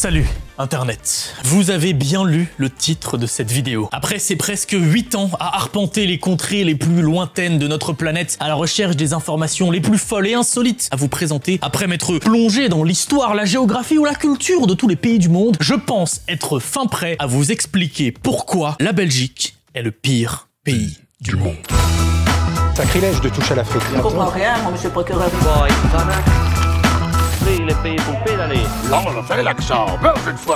Salut Internet, vous avez bien lu le titre de cette vidéo. Après ces presque 8 ans à arpenter les contrées les plus lointaines de notre planète, à la recherche des informations les plus folles et insolites à vous présenter, après m'être plongé dans l'histoire, la géographie ou la culture de tous les pays du monde, je pense être fin prêt à vous expliquer pourquoi la Belgique est le pire pays du monde. Sacrilège de toucher à l'Afrique. Je ne comprends rien, moi, monsieur le procureur. Les pays pompés d'aller. Là, on a fait l'accent belge une fois.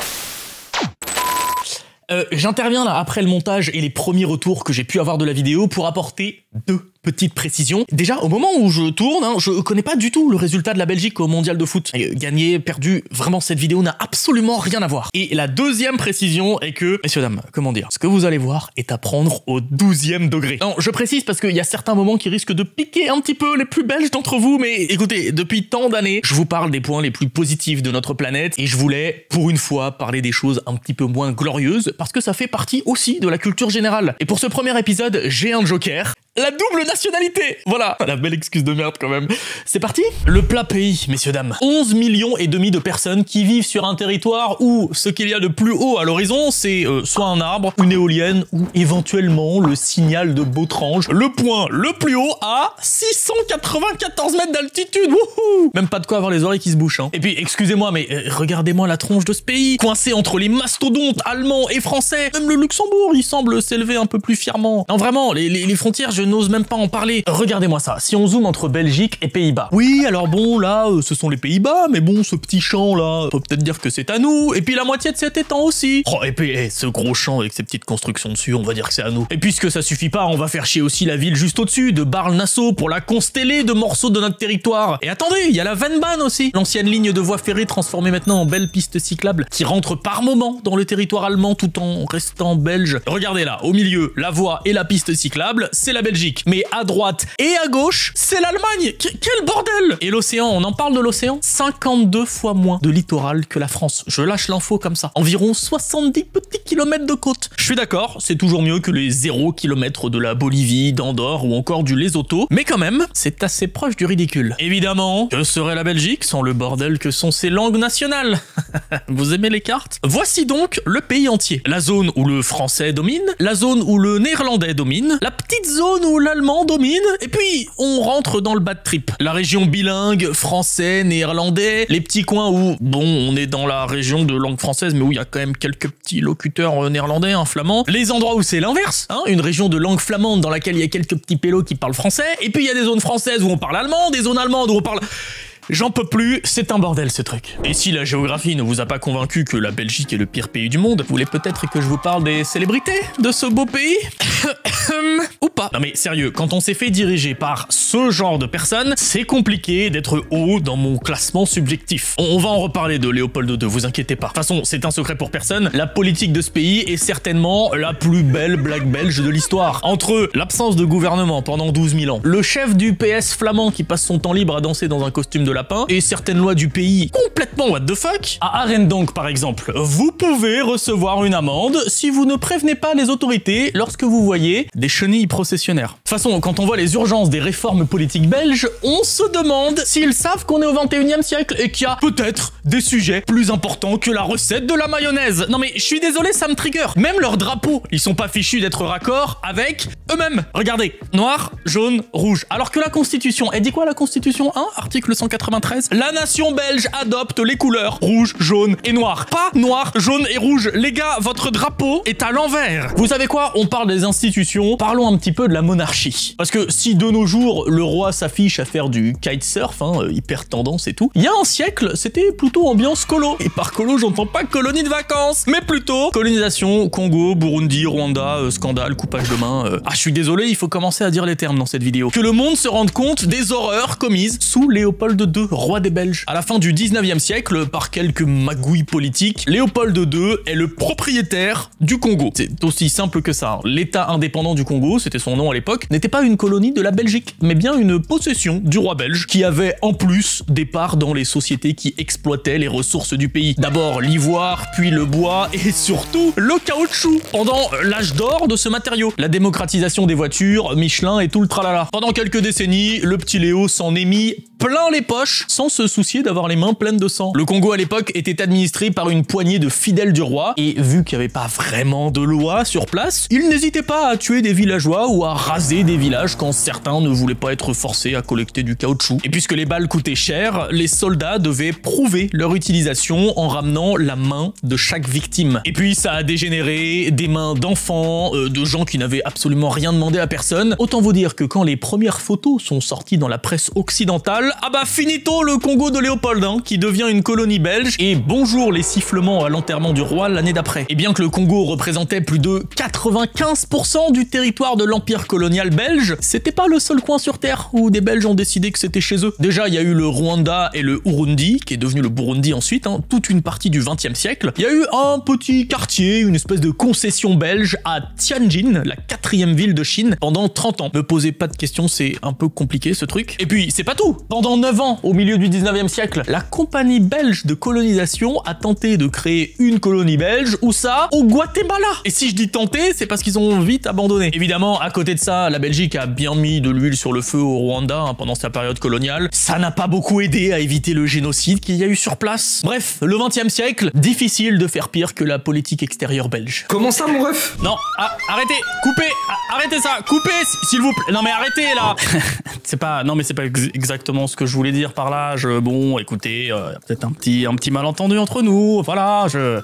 J'interviens là après le montage et les premiers retours que j'ai pu avoir de la vidéo pour apporter deux petites précisions. Déjà, au moment où je tourne, je connais pas du tout le résultat de la Belgique au mondial de foot. Gagné, perdu, vraiment cette vidéo n'a absolument rien à voir. Et la deuxième précision est que, messieurs dames, comment dire, ce que vous allez voir est à prendre au 12e degré. Non, je précise parce qu'il y a certains moments qui risquent de piquer un petit peu les plus belges d'entre vous, mais écoutez, depuis tant d'années, je vous parle des points les plus positifs de notre planète et je voulais, pour une fois, parler des choses un petit peu moins glorieuses parce que ça fait partie aussi de la culture générale. Et pour ce premier épisode, j'ai un joker. La double nationalité. Voilà, la belle excuse de merde quand même. C'est parti. Le plat pays, messieurs dames. 11,5 millions de personnes qui vivent sur un territoire où ce qu'il y a de plus haut à l'horizon, c'est soit un arbre, une éolienne ou éventuellement le signal de Bautrange. Le point le plus haut à 694 mètres d'altitude. Wouhou. Même pas de quoi avoir les oreilles qui se bouchent. Hein. Et puis, excusez-moi, mais regardez-moi la tronche de ce pays, coincé entre les mastodontes allemands et français. Même le Luxembourg, il semble s'élever un peu plus fièrement. Non, vraiment, les frontières, je n'ose même pas en parler. Regardez-moi ça, si on zoome entre Belgique et Pays-Bas. Oui, alors bon, là, ce sont les Pays-Bas, mais bon, ce petit champ là, faut peut-être dire que c'est à nous. Et puis la moitié de cet étang aussi. Oh, et puis ce gros champ avec ces petites constructions dessus, on va dire que c'est à nous. Et puisque ça suffit pas, on va faire chier aussi la ville juste au-dessus, de Barle-Nassau, pour la consteller de morceaux de notre territoire. Et attendez, il y a la Vennbahn aussi, l'ancienne ligne de voie ferrée transformée maintenant en belle piste cyclable, qui rentre par moment dans le territoire allemand tout en restant belge. Regardez là, au milieu, la voie et la piste cyclable, c'est la Belgique. Mais à droite et à gauche, c'est l'Allemagne. Quel bordel! Et l'océan, on en parle de l'océan? 52 fois moins de littoral que la France. Je lâche l'info comme ça. Environ 70 petits kilomètres de côte. Je suis d'accord, c'est toujours mieux que les 0 km de la Bolivie, d'Andorre ou encore du Lesotho. Mais quand même, c'est assez proche du ridicule. Évidemment, que serait la Belgique sans le bordel que sont ses langues nationales? Vous aimez les cartes? Voici donc le pays entier. La zone où le français domine, la zone où le néerlandais domine, la petite zone où l'allemand domine, et puis on rentre dans le bad trip. La région bilingue, français, néerlandais, les petits coins où, bon, on est dans la région de langue française, mais où il y a quand même quelques petits locuteurs néerlandais, flamands. Les endroits où c'est l'inverse, une région de langue flamande dans laquelle il y a quelques petits pélos qui parlent français, et puis il y a des zones françaises où on parle allemand, des zones allemandes où on parle... J'en peux plus, c'est un bordel ce truc. Et si la géographie ne vous a pas convaincu que la Belgique est le pire pays du monde, vous voulez peut-être que je vous parle des célébrités de ce beau pays? Ou pas. Non mais sérieux, quand on s'est fait diriger par ce genre de personnes, c'est compliqué d'être haut dans mon classement subjectif. On va en reparler de Léopold II, vous inquiétez pas. De toute façon, c'est un secret pour personne, la politique de ce pays est certainement la plus belle blague belge de l'histoire. Entre l'absence de gouvernement pendant 12 000 ans, le chef du PS flamand qui passe son temps libre à danser dans un costume de lapin, et certaines lois du pays complètement what the fuck. À Arendonk par exemple, vous pouvez recevoir une amende si vous ne prévenez pas les autorités lorsque vous voyez des chenilles processionnaires. De toute façon, quand on voit les urgences des réformes politiques belges, on se demande s'ils savent qu'on est au 21e siècle et qu'il y a peut-être des sujets plus importants que la recette de la mayonnaise. Non mais je suis désolé, ça me trigger. Même leurs drapeaux, ils sont pas fichus d'être raccord avec eux-mêmes. Regardez, noir, jaune, rouge. Alors que la Constitution, elle dit quoi la Constitution 1, article 193? La nation belge adopte les couleurs rouge, jaune et noir. Pas noir, jaune et rouge. Les gars, votre drapeau est à l'envers. Vous savez quoi? On parle des institutions, parlons un petit peu de la monarchie. Parce que si de nos jours, le roi s'affiche à faire du kitesurf, hyper tendance et tout, il y a un siècle, c'était plutôt ambiance colo. Et par colo, j'entends pas colonie de vacances, mais plutôt colonisation, Congo, Burundi, Rwanda, scandale, coupage de main. Ah, je suis désolé, il faut commencer à dire les termes dans cette vidéo. Que le monde se rende compte des horreurs commises sous Léopold II, roi des Belges. À la fin du 19e siècle, par quelques magouilles politiques, Léopold II est le propriétaire du Congo. C'est aussi simple que ça. L'État indépendant du Congo, c'était son nom à l'époque, n'était pas une colonie de la Belgique, mais bien une possession du roi belge, qui avait en plus des parts dans les sociétés qui exploitaient les ressources du pays. D'abord l'ivoire, puis le bois, et surtout le caoutchouc, pendant l'âge d'or de ce matériau. La démocratisation des voitures, Michelin et tout le tralala. Pendant quelques décennies, le petit Léo s'en est mis plein les poches poche sans se soucier d'avoir les mains pleines de sang. Le Congo à l'époque était administré par une poignée de fidèles du roi, et vu qu'il n'y avait pas vraiment de loi sur place, il n'hésitait pas à tuer des villageois ou à raser des villages quand certains ne voulaient pas être forcés à collecter du caoutchouc. Et puisque les balles coûtaient cher, les soldats devaient prouver leur utilisation en ramenant la main de chaque victime. Et puis ça a dégénéré, des mains d'enfants, de gens qui n'avaient absolument rien demandé à personne. Autant vous dire que quand les premières photos sont sorties dans la presse occidentale, ah bah finito le Congo de Léopold, hein, qui devient une colonie belge, et bonjour les sifflements à l'enterrement du roi l'année d'après. Et bien que le Congo représentait plus de 95% du territoire de l'empire colonial belge, c'était pas le seul coin sur terre où des Belges ont décidé que c'était chez eux. Déjà, il y a eu le Rwanda et le Urundi, qui est devenu le Burundi ensuite, hein, toute une partie du XXe siècle. Il y a eu un petit quartier, une espèce de concession belge à Tianjin, la 4e ville de Chine, pendant 30 ans. Ne posez pas de questions, c'est un peu compliqué ce truc. Et puis, c'est pas tout. Pendant 9 ans, au milieu du 19e siècle, la compagnie belge de colonisation a tenté de créer une colonie belge, où ça, au Guatemala. Et si je dis tenter, c'est parce qu'ils ont vite abandonné. Évidemment, à côté de ça, la Belgique a bien mis de l'huile sur le feu au Rwanda, hein, pendant sa période coloniale. Ça n'a pas beaucoup aidé à éviter le génocide qu'il y a eu sur place. Bref, le 20e siècle, difficile de faire pire que la politique extérieure belge. Comment ça, mon ref? Non, arrêtez, coupez, arrêtez ça, coupez, s'il vous plaît. Non mais arrêtez là. C'est pas, non mais c'est pas exactement ce que je voulais dire par là. Bon, écoutez, peut-être un petit malentendu entre nous. Voilà,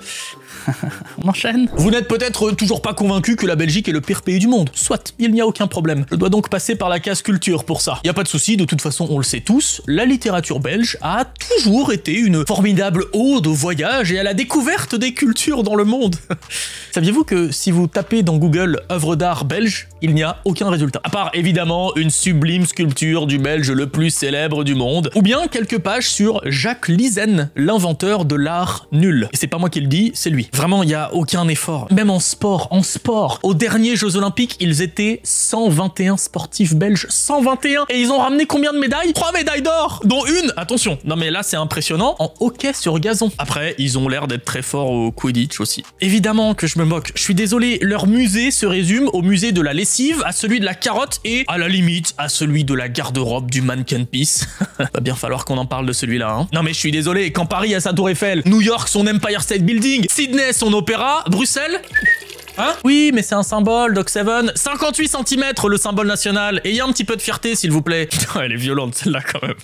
on enchaîne. Vous n'êtes peut-être toujours pas convaincu que la Belgique est le pire pays du monde. Soit, il n'y a aucun problème. Je dois donc passer par la case culture pour ça. Y a pas de souci, de toute façon, on le sait tous, la littérature belge a toujours été une formidable ode au voyage et à la découverte des cultures dans le monde. Saviez-vous que si vous tapez dans Google œuvre d'art belge, il n'y a aucun résultat. À part évidemment une sublime sculpture du Belge le plus célèbre du monde, ou bien quelques pages sur Jacques Lizen, l'inventeur de l'art nul. Et c'est pas moi qui le dis, c'est lui. Vraiment, il n'y a aucun effort. Même en sport, aux derniers Jeux Olympiques, ils étaient 121 sportifs belges. 121! Et ils ont ramené combien de médailles? 3 médailles d'or! Dont une, attention, non mais là c'est impressionnant, en hockey sur gazon. Après, ils ont l'air d'être très forts au Quidditch aussi. Évidemment que je me moque, je suis désolé, leur musée se résume au musée de la lessive, à celui de la carotte et, à la limite, à celui de la garde-robe du mannequin piece. Va bien falloir qu'on en parle de celui-là, hein. Non mais je suis désolé, quand Paris a sa tour Eiffel, New York son Empire State Building, Sydney son opéra, Bruxelles... Hein? Oui, mais c'est un symbole, Doc Seven. 58 cm, le symbole national. Ayez un petit peu de fierté, s'il vous plaît. Elle est violente, celle-là, quand même.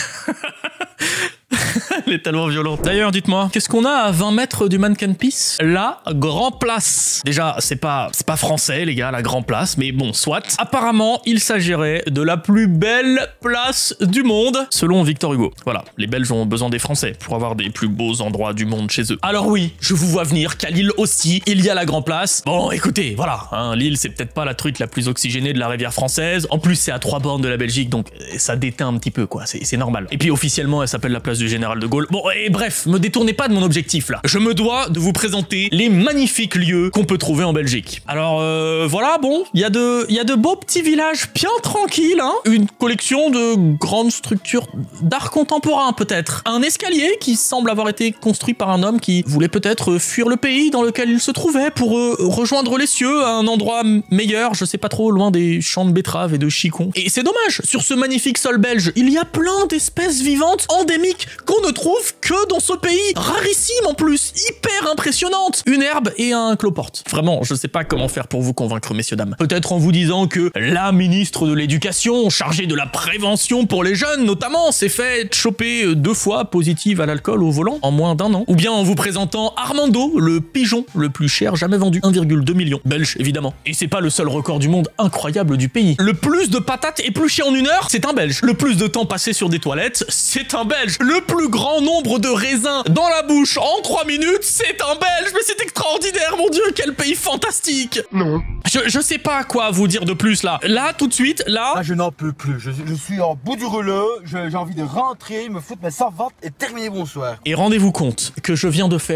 Elle est tellement violente. D'ailleurs, dites-moi, qu'est-ce qu'on a à 20 mètres du mannequin piece? La Grand Place. Déjà, c'est pas français, les gars, la Grand Place, mais bon, soit. Apparemment, il s'agirait de la plus belle place du monde, selon Victor Hugo. Voilà, les Belges ont besoin des Français pour avoir des plus beaux endroits du monde chez eux. Alors oui, je vous vois venir qu'à Lille aussi, il y a la Grand Place. Bon, écoutez, voilà, hein, Lille, c'est peut-être pas la truite la plus oxygénée de la rivière française. En plus, c'est à 3 bornes de la Belgique, donc ça déteint un petit peu, quoi. C'est normal. Et puis, officiellement, elle s'appelle la place du Général de Gaulle. Bon, et bref, me détournez pas de mon objectif, là. Je me dois de vous présenter les magnifiques lieux qu'on peut trouver en Belgique. Alors, voilà, bon, il y a de beaux petits villages bien tranquilles, hein. Une collection de grandes structures d'art contemporain, peut-être. Un escalier qui semble avoir été construit par un homme qui voulait peut-être fuir le pays dans lequel il se trouvait pour rejoindre les cieux à un endroit meilleur, je sais pas trop, loin des champs de betteraves et de chicons. Et c'est dommage, sur ce magnifique sol belge, il y a plein d'espèces vivantes endémiques qu'on ne trouve que dans ce pays, rarissime en plus, hyper impressionnante. Une herbe et un cloporte. Vraiment, je sais pas comment faire pour vous convaincre, messieurs, dames. Peut-être en vous disant que la ministre de l'Éducation, chargée de la prévention pour les jeunes notamment, s'est fait choper 2 fois positive à l'alcool au volant en moins d'1 an. Ou bien en vous présentant Armando, le pigeon le plus cher jamais vendu, 1,2 million. Belge, évidemment. Et c'est pas le seul record du monde incroyable du pays. Le plus de patates épluchées en 1 heure, c'est un Belge. Le plus de temps passé sur des toilettes, c'est un Belge. Le plus grand nombre de raisins dans la bouche en 3 minutes, c'est un Belge. Mais c'est extraordinaire, mon Dieu, quel pays fantastique. Non. Je sais pas quoi vous dire de plus, là. Là, tout de suite, là... Ah, je n'en peux plus. Je suis en bout du rouleau. J'ai envie de rentrer, me foutre mes savates et terminer bonsoir. Et rendez-vous compte que je viens de faire toute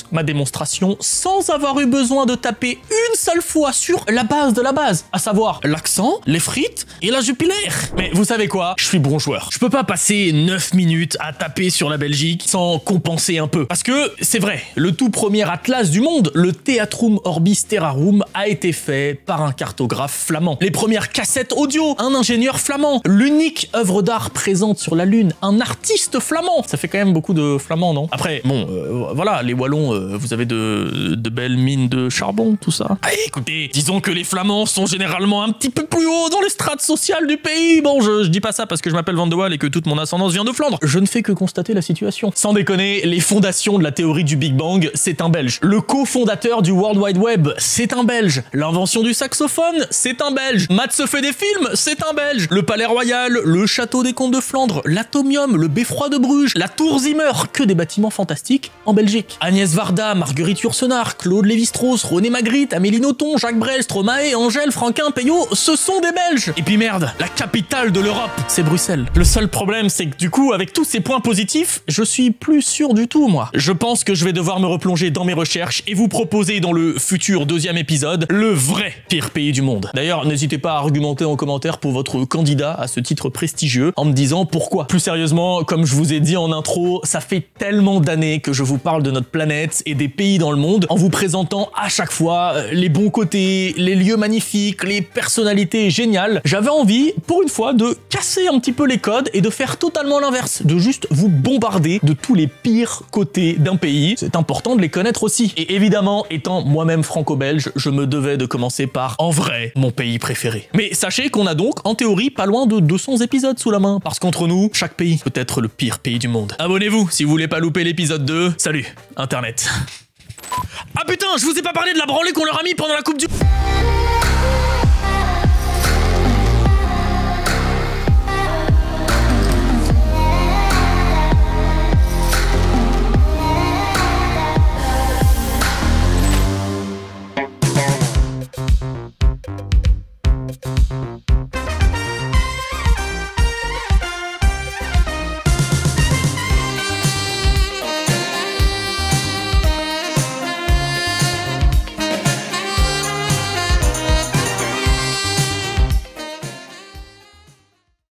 toute ma démonstration sans avoir eu besoin de taper une seule fois sur la base de la base, à savoir l'accent, les frites et la Jupiler. Mais vous savez quoi? Je suis bon joueur. Je peux pas passer 9 minutes à taper sur la Belgique sans compenser un peu. Parce que, c'est vrai, le tout premier atlas du monde, le Theatrum Orbis Terrarum, a été fait par un cartographe flamand. Les premières cassettes audio, un ingénieur flamand. L'unique œuvre d'art présente sur la Lune, un artiste flamand. Ça fait quand même beaucoup de flamands, non? Après, bon, voilà, les Wallons, vous avez de belles mines de charbon, tout ça. Ah, écoutez, disons que les Flamands sont généralement un petit peu plus haut dans les strates sociales du pays. Bon, je dis pas ça parce que je m'appelle Van de Waal et que toute mon ascendance vient de Flandre. Je ne fais que constater la situation. Sans déconner, les fondations de la théorie du Big Bang, c'est un Belge. Le cofondateur du World Wide Web, c'est un Belge. L'invention du saxophone, c'est un Belge. Matt se fait des films, c'est un Belge. Le Palais Royal, le Château des Comtes de Flandre, l'Atomium, le Beffroi de Bruges, la Tour Zimmer, que des bâtiments fantastiques en Belgique. Agnès Varda, Marguerite Yourcenar, Claude Lévi-Strauss, René Magritte, Amélie Nothomb, Jacques Brel, Stromae, Angèle, Franquin, Peyo, ce sont des Belges. Et puis merde, la capitale de l'Europe, c'est Bruxelles. Le seul problème, c'est que du coup, avec tous ces points positifs, je suis plus sûr du tout, moi. Je pense que je vais devoir me replonger dans mes recherches et vous proposer dans le futur 2e épisode le vrai pire pays du monde. D'ailleurs, n'hésitez pas à argumenter en commentaire pour votre candidat à ce titre prestigieux en me disant pourquoi. Plus sérieusement, comme je vous ai dit en intro, ça fait tellement d'années que je vous parle de notre planète et des pays dans le monde en vous présentant à chaque fois les bons côtés, les lieux magnifiques, les personnalités géniales. J'avais envie, pour une fois, de casser un petit peu les codes et de faire totalement l'inverse, de juste vous bombarder de tous les pires côtés d'un pays. C'est important de les connaître aussi. Et évidemment, étant moi-même franco-belge, je me devais de commencer par, en vrai, mon pays préféré. Mais sachez qu'on a donc, en théorie, pas loin de 200 épisodes sous la main, parce qu'entre nous, chaque pays peut être le pire pays du monde. Abonnez-vous si vous voulez pas louper l'épisode 2. Salut, Internet. Ah putain, je vous ai pas parlé de la branlée qu'on leur a mis pendant la Coupe du...